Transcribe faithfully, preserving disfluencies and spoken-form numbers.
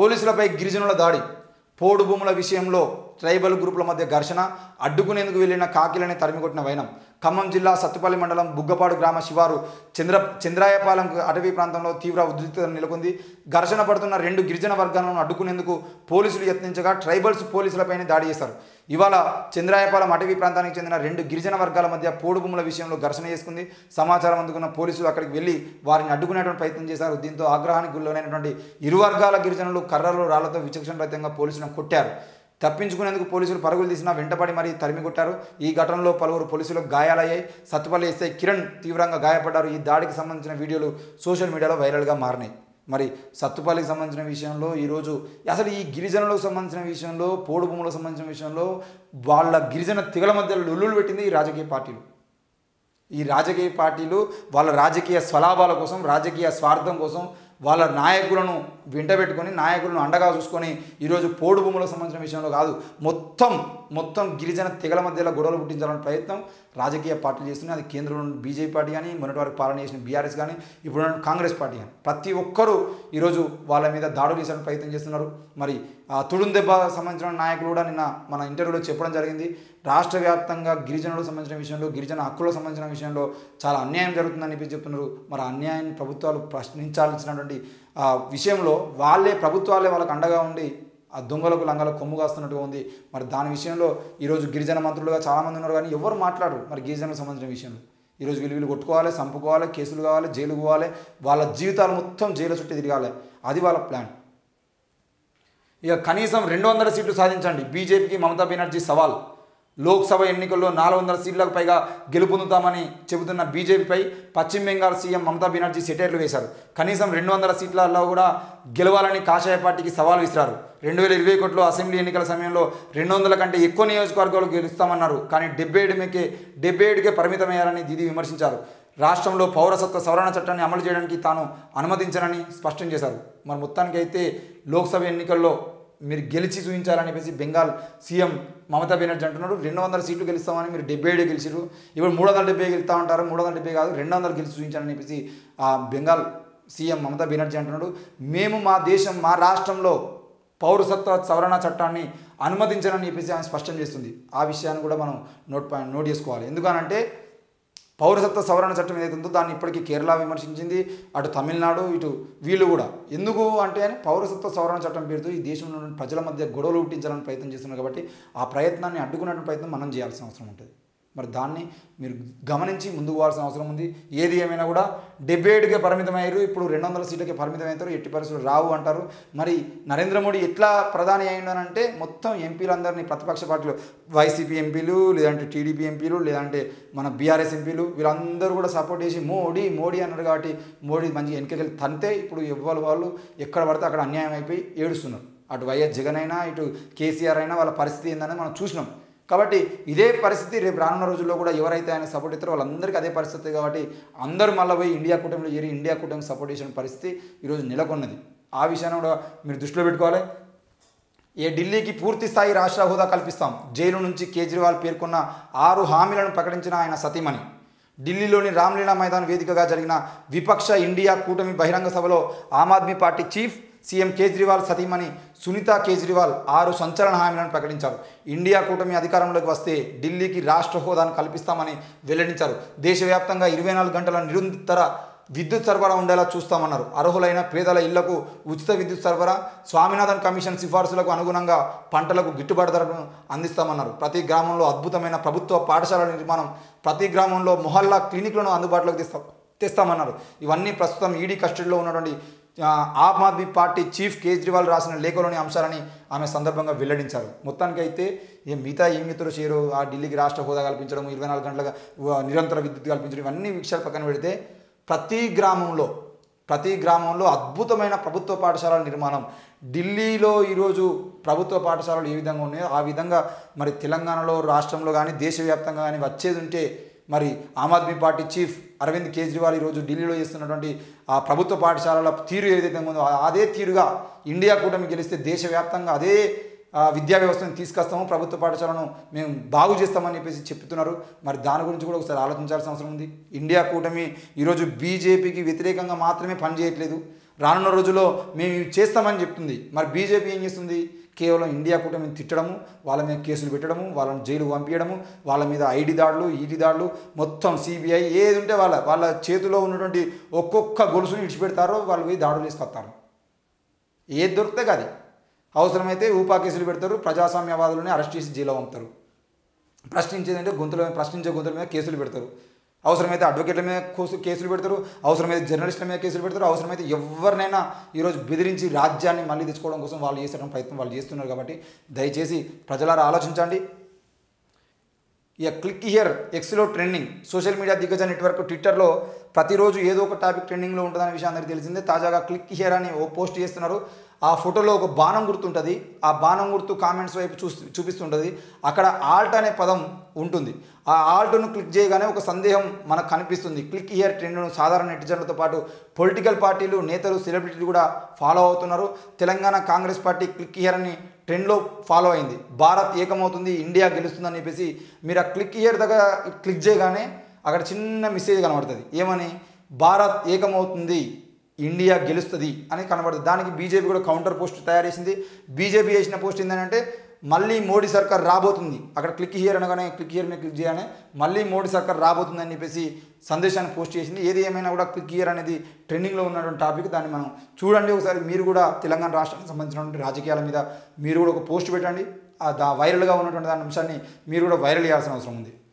పోలీసులపై గిరిజనుల దాడి, పోడు భూముల విషయంలో ట్రైబల్ గ్రూపుల మధ్య ఘర్షణ, అడ్డుకునేందుకు వెళ్లిన కాకిలని తరిమికొట్టిన వైనం. ఖమ్మం జిల్లా సత్తుపల్లి మండలం బుగ్గపాడు గ్రామ శివారు చంద్ర చంద్రాయపాలెం అటవీ ప్రాంతంలో తీవ్ర ఉద్రిక్తత నెలకొంది. ఘర్షణ పడుతున్న రెండు గిరిజన వర్గాలను అడ్డుకునేందుకు పోలీసులు యత్నించగా ట్రైబల్స్ పోలీసులపైనే దాడి చేశారు. ఇవాళ చంద్రాయపాలెం అటవీ ప్రాంతానికి చెందిన రెండు గిరిజన వర్గాల మధ్య పోడు భూముల విషయంలో ఘర్షణ చేసుకుంది. సమాచారం అందుకున్న పోలీసులు అక్కడికి వెళ్లి వారిని అడ్డుకునేటువంటి ప్రయత్నం చేశారు. దీంతో ఆగ్రహానికి గురైనటువంటి ఇరు వర్గాల గిరిజనులు కర్రలు రాళ్లతో విచక్షణ రహితంగా పోలీసులను కొట్టారు. తప్పించుకునేందుకు పోలీసులు పరుగులు తీసినా వెంటపడి మరీ తరిమి కొట్టారు. ఈ ఘటనలో పలువురు పోలీసులకు గాయాలయ్యాయి. సత్తుపల్లి ఎస్ఐ కిరణ్ తీవ్రంగా గాయపడ్డారు. ఈ దాడికి సంబంధించిన వీడియోలు సోషల్ మీడియాలో వైరల్గా మారినాయి. మరి సత్తుపల్లికి సంబంధించిన విషయంలో ఈరోజు అసలు ఈ గిరిజనులకు సంబంధించిన విషయంలో, పోడు భూములకు సంబంధించిన విషయంలో వాళ్ళ గిరిజన తెగల మధ్య లొల్లులు పెట్టింది ఈ రాజకీయ పార్టీలు. ఈ రాజకీయ పార్టీలు వాళ్ళ రాజకీయ స్వలాభాల కోసం, రాజకీయ స్వార్థం కోసం వాళ్ళ నాయకులను వెంటబెట్టుకొని, నాయకులను అండగా చూసుకొని ఈరోజు పోడు భూములకు సంబంధించిన విషయంలో కాదు, మొత్తం మొత్తం గిరిజన తెగల మధ్యలో గొడవలు పుట్టించాలనే ప్రయత్నం రాజకీయ పార్టీలు చేస్తున్నాయి. అది కేంద్రంలో బీజేపీ పార్టీ కానీ, మొన్నటి వరకు పాలన చేసిన బీఆర్ఎస్ కానీ, ఇప్పుడు కాంగ్రెస్ పార్టీ కానీ ప్రతి ఒక్కరూ ఈరోజు వాళ్ళ మీద దాడులు చేసే ప్రయత్నం చేస్తున్నారు. మరి ఆ తుడుందెబ్బ సంబంధించిన నాయకులు కూడా నిన్న మన ఇంటర్వ్యూలో చెప్పడం జరిగింది. రాష్ట్ర వ్యాప్తంగా గిరిజనులకు సంబంధించిన విషయంలో, గిరిజన హక్కులకు సంబంధించిన విషయంలో చాలా అన్యాయం జరుగుతుందని చెప్పి చెప్తున్నారు. మరి అన్యాయాన్ని ప్రభుత్వాలు ప్రశ్నించాల్సినటువంటి విషయంలో వాళ్ళే ప్రభుత్వాలే వాళ్ళకు అండగా ఉండి ఆ దొంగలకు లంగలకు కొమ్ము కాస్తున్నట్టుగా ఉంది. మరి దాని విషయంలో ఈరోజు గిరిజన మంత్రులుగా చాలామంది ఉన్నారు కానీ ఎవరు మాట్లాడరు. మరి గిరిజనకు సంబంధించిన విషయంలో ఈరోజు వీళ్ళు వీళ్ళు కొట్టుకోవాలి, చంపుకోవాలి, కేసులు కావాలి, జైలుకు పోవాలి, వాళ్ళ జీవితాలు మొత్తం జైలు చుట్టూ తిరగాలి. అది వాళ్ళ ప్లాన్. ఇక కనీసం రెండు వందల సీట్లు సాధించండి, బీజేపీకి మమతా బెనర్జీ సవాల్. లోక్సభ ఎన్నికల్లో నాలుగు వందల సీట్లకు పైగా గెలుపొందుతామని చెబుతున్న బీజేపీపై పశ్చిమ బెంగాల్ సీఎం మమతా బెనర్జీ సెటైర్లు వేశారు. కనీసం రెండు వందల సీట్లలో కూడా గెలవాలని కాషాయ పార్టీకి సవాల్ విసిరారు. రెండు వేల ఇరవై ఒకటిలో అసెంబ్లీ ఎన్నికల సమయంలో రెండు వందల కంటే ఎక్కువ నియోజకవర్గాలు గెలుస్తామన్నారు. కానీ డెబ్బై ఏడుకే డెబ్బై ఏడుకే పరిమితమయ్యారని దీది విమర్శించారు. రాష్ట్రంలో పౌరసత్వ సవరణ చట్టాన్ని అమలు చేయడానికి తాను అనుమతించనని స్పష్టం చేశారు. మరి మొత్తానికి అయితే లోక్సభ ఎన్నికల్లో మీరు గెలిచి చూపించాలని చెప్పేసి బెంగాల్ సీఎం మమతా బెనర్జీ అంటున్నారు. రెండు వందల సీట్లు గెలుస్తామని మీరు డెబ్బై ఏడు గెలిచిరు, ఇప్పుడు మూడు వందల డెబ్బై గెలుస్తా ఉంటారు. మూడు వందల డెబ్బై కాదు, రెండు వందలు గెలిచి చూపించాలని చెప్పేసి ఆ బెంగాల్ సీఎం మమతా బెనర్జీ అంటున్నాడు. మేము మా దేశం, మా రాష్ట్రంలో పౌరసత్వ సవరణ చట్టాన్ని అనుమతించాలని చెప్పేసి ఆమె స్పష్టం చేస్తుంది. ఆ విషయాన్ని కూడా మనం నోట్ పాయింట్ నోట్ చేసుకోవాలి. ఎందుకనంటే పౌరసత్వ సవరణ చట్టం ఏదైతే ఉందో దాన్ని ఇప్పటికీ కేరళ విమర్శించింది, అటు తమిళనాడు, ఇటు వీళ్ళు కూడా. ఎందుకు అంటే అని పౌరసత్వ సవరణ చట్టం పేరుతో ఈ దేశంలో ప్రజల మధ్య గొడవలు పుట్టించాలని ప్రయత్నం చేస్తున్నారు. కాబట్టి ఆ ప్రయత్నాన్ని అడ్డుకునే ప్రయత్నం మనం చేయాల్సిన అవసరం ఉంటుంది. మరి దాన్ని మీరు గమనించి ముందుకు పోవాల్సిన అవసరం ఉంది. ఏది ఏమైనా కూడా డెబ్బై ఏడుకే పరిమితమయ్యారు, ఇప్పుడు రెండు వందల సీట్లకే పరిమితమవుతారు, ఎట్టి పరిస్థితులు రావు అంటారు. మరి నరేంద్ర మోడీ ఎట్లా ప్రధాని అయిందనంటే మొత్తం ఎంపీలందరినీ, ప్రతిపక్ష పార్టీలు, వైసీపీ ఎంపీలు, లేదంటే టీడీపీ ఎంపీలు, లేదంటే మన బీఆర్ఎస్ ఎంపీలు, వీళ్ళందరూ కూడా సపోర్ట్ చేసి మోడీ మోడీ అన్నారు. కాబట్టి మోడీ మంచి వెనుకకి తంతే ఇప్పుడు ఎవ్వరు వాళ్ళు ఎక్కడ పడితే అక్కడ అన్యాయం అయిపోయి ఏడుస్తున్నారు. అటు వైఎస్ జగన్ అయినా, ఇటు కేసీఆర్ అయినా వాళ్ళ పరిస్థితి ఏందనేది మనం చూసినాం. కాబట్టి ఇదే పరిస్థితి రేపు రానున్న రోజుల్లో కూడా ఎవరైతే ఆయన సపోర్ట్ ఇస్తారో వాళ్ళందరికీ అదే పరిస్థితి. కాబట్టి అందరూ మళ్ళీ పోయి ఇండియా కూటమిలో చేరి ఇండియా కూటమికి సపోర్ట్ చేసిన పరిస్థితి ఈరోజు నెలకొన్నది. ఆ విషయాన్ని కూడా మీరు దృష్టిలో పెట్టుకోవాలి. ఏ ఢిల్లీకి పూర్తి స్థాయి రాష్ట్ర హోదా కల్పిస్తాం, జైలు నుంచి కేజ్రీవాల్ పేర్కొన్న ఆరు హామీలను ప్రకటించిన ఆయన సతీమణి. ఢిల్లీలోని రామ్లీలా మైదాన్ వేదికగా జరిగిన విపక్ష ఇండియా కూటమి బహిరంగ సభలో ఆమ్ ఆద్మీ పార్టీ చీఫ్ సీఎం కేజ్రీవాల్ సతీమణి సునీతా కేజ్రీవాల్ ఆరు సంచలన హామీలను ప్రకటించారు. ఇండియా కూటమి అధికారంలోకి వస్తే ఢిల్లీకి రాష్ట్ర హోదాను కల్పిస్తామని వెల్లడించారు. దేశవ్యాప్తంగా ఇరవై నాలుగు గంటల నిరంతర విద్యుత్ సరఫరా ఉండేలా చూస్తామన్నారు. అర్హులైన పేదల ఇళ్లకు ఉచిత విద్యుత్ సరఫరా, స్వామినాథన్ కమిషన్ సిఫార్సులకు అనుగుణంగా పంటలకు గిట్టుబాటు ధరను అందిస్తామన్నారు. ప్రతి గ్రామంలో అద్భుతమైన ప్రభుత్వ పాఠశాలల నిర్మాణం, ప్రతి గ్రామంలో మొహల్లా క్లినిక్లను అందుబాటులోకి తెస్తా తెస్తామన్నారు. ఇవన్నీ ప్రస్తుతం ఈడీ కస్టడీలో ఉన్నటువంటి ఆమ్ ఆద్మీ పార్టీ చీఫ్ కేజ్రీవాల్ రాసిన లేఖలోని అంశాలని ఆమె సందర్భంగా వెల్లడించారు. మొత్తానికి అయితే ఏ మిగతా ఏం మిత్రులు చేరు ఆ ఢిల్లీకి రాష్ట్ర హోదా కల్పించడం, ఇరవై నాలుగు గంటలుగా నిరంతర విద్యుత్ కల్పించడం, ఇవన్నీ విషయాలు పక్కన పెడితే ప్రతి గ్రామంలో ప్రతి గ్రామంలో అద్భుతమైన ప్రభుత్వ పాఠశాలల నిర్మాణం. ఢిల్లీలో ఈరోజు ప్రభుత్వ పాఠశాలలు ఏ విధంగా ఉన్నాయో ఆ విధంగా మరి తెలంగాణలో, రాష్ట్రంలో కానీ దేశవ్యాప్తంగా కానీ వచ్చేది ఉంటే మరి ఆమ్ ఆద్మీ పార్టీ చీఫ్ అరవింద్ కేజ్రీవాల్ ఈరోజు ఢిల్లీలో చేస్తున్నటువంటి ఆ ప్రభుత్వ పాఠశాలల తీరు ఏదైతే ఉందో అదే తీరుగా ఇండియా కూటమి గెలిస్తే దేశవ్యాప్తంగా అదే విద్యా వ్యవస్థను తీసుకొస్తాము, ప్రభుత్వ పాఠశాలను మేము బాగు చేస్తామని చెప్పేసి చెప్తున్నారు. మరి దాని గురించి కూడా ఒకసారి ఆలోచించాల్సిన అవసరం ఉంది. ఇండియా కూటమి ఈరోజు బీజేపీకి వ్యతిరేకంగా మాత్రమే పనిచేయట్లేదు, రానున్న రోజుల్లో మేము ఇవి చేస్తామని చెప్తుంది. మరి బీజేపీ ఏం చేస్తుంది? కేవలం ఇండియా కూటమిని తిట్టడము, వాళ్ళ మీద కేసులు పెట్టడము, వాళ్ళని జైలు పంపించడము, వాళ్ళ మీద ఐడి దాడులు, ఈటీ దాడులు, మొత్తం సిబిఐ ఏది ఉంటే వాళ్ళ వాళ్ళ చేతిలో ఉన్నటువంటి ఒక్కొక్క గొలుసుని ఇడిచిపెడతారో వాళ్ళు పోయి దాడులు తీసుకొస్తారు. ఏది దొరికితే కాదు. అవసరమైతే ఊపా కేసులు పెడతారు, ప్రజాస్వామ్యవాదులని అరెస్ట్ చేసి జైల్లో పంపుతారు. ప్రశ్నించేదంటే గొంతుల మీద ప్రశ్నించే గొంతుల మీద కేసులు పెడతారు. అవసరమైతే అడ్వకేట్ల మీద కేసులు పెడతారు, అవసరమైతే జర్నలిస్టుల మీద కేసులు పెడతారు, అవసరమైతే ఎవరినైనా ఈరోజు బెదిరించి రాజ్యాన్ని మళ్ళీ తెచ్చుకోవడం కోసం వాళ్ళు చేసే ప్రయత్నం వాళ్ళు చేస్తున్నారు. కాబట్టి దయచేసి ప్రజలారా ఆలోచించండి. ఇక క్లిక్ హియర్ ఎక్స్లో ట్రెండింగ్. సోషల్ మీడియా దిగ్గజ నెట్వర్క్ ట్విట్టర్లో ప్రతిరోజు ఏదో ఒక టాపిక్ ట్రెండింగ్లో ఉంటుందనే విషయం అందరికీ తెలిసిందే. తాజాగా క్లిక్ హియర్ అని ఓ పోస్ట్ చేస్తున్నారు. ఆ ఫోటోలో ఒక బాణం గుర్తు ఉంటుంది. ఆ బాణం గుర్తు కామెంట్స్ వైపు చూ చూపిస్తుంటుంది. అక్కడ ఆల్ట్ అనే పదం ఉంటుంది. ఆ ఆల్ట్ను క్లిక్ చేయగానే ఒక సందేహం మనకు కనిపిస్తుంది. క్లిక్ హియర్ ట్రెండ్ను సాధారణ నెటిజన్లతో పాటు పొలిటికల్ పార్టీలు, నేతలు, సెలబ్రిటీలు కూడా ఫాలో అవుతున్నారు. తెలంగాణ కాంగ్రెస్ పార్టీ క్లిక్ హియర్ అని ట్రెండ్లో ఫాలో అయింది. భారత్ ఏకమవుతుంది, ఇండియా గెలుస్తుందని చెప్పేసి మీరు ఆ క్లిక్ హియర్ దగ్గర క్లిక్ చేయగానే అక్కడ చిన్న మెసేజ్ కనబడుతుంది. ఏమని? భారత్ ఏకమవుతుంది, ఇండియా గెలుస్తుంది అని కనబడుతుంది. దానికి బీజేపీ కూడా కౌంటర్ పోస్ట్ తయారు చేసింది. బీజేపీ చేసిన పోస్ట్ ఏంటంటే మళ్ళీ మోడీ సర్కార్ రాబోతుంది. అక్కడ క్లిక్ హియర్ అనగానే క్లిక్ హియర్ మీద క్లిక్ చేయగానే మళ్ళీ మోడీ సర్కార్ రాబోతుంది అని చెప్పేసి సందేశాన్ని పోస్ట్ చేసింది. ఏది ఏమైనా కూడా క్లిక్ హియర్ అనేది ట్రెండింగ్లో ఉన్నటువంటి టాపిక్. దాన్ని మనం చూడండి ఒకసారి. మీరు కూడా తెలంగాణ రాష్ట్రానికి సంబంధించినటువంటి రాజకీయాల మీద మీరు కూడా ఒక పోస్ట్ పెట్టండి. దా వైరల్గా ఉన్నటువంటి దాని అంశాన్ని మీరు కూడా వైరల్ చేయాల్సిన అవసరం ఉంది.